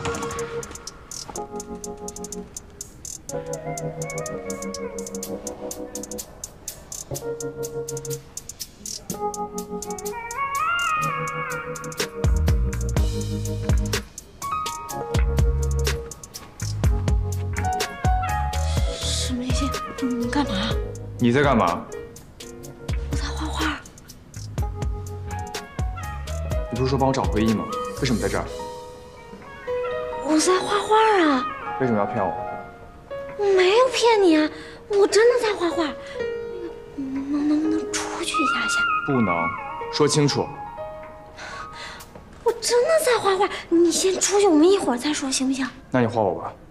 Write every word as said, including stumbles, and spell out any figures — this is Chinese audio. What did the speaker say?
沈明星，你干嘛？ 你在干嘛？ 我在画画。 你不是说帮我找回忆吗？为什么在这儿？ 我在画画啊！ 为什么要骗我？ 我没有骗你啊，我真的在画画。那个，能能不能出去一下下？ 不能，说清楚。 我真的在画画，你先出去，我们一会儿再说，行不行？ 那你画我吧。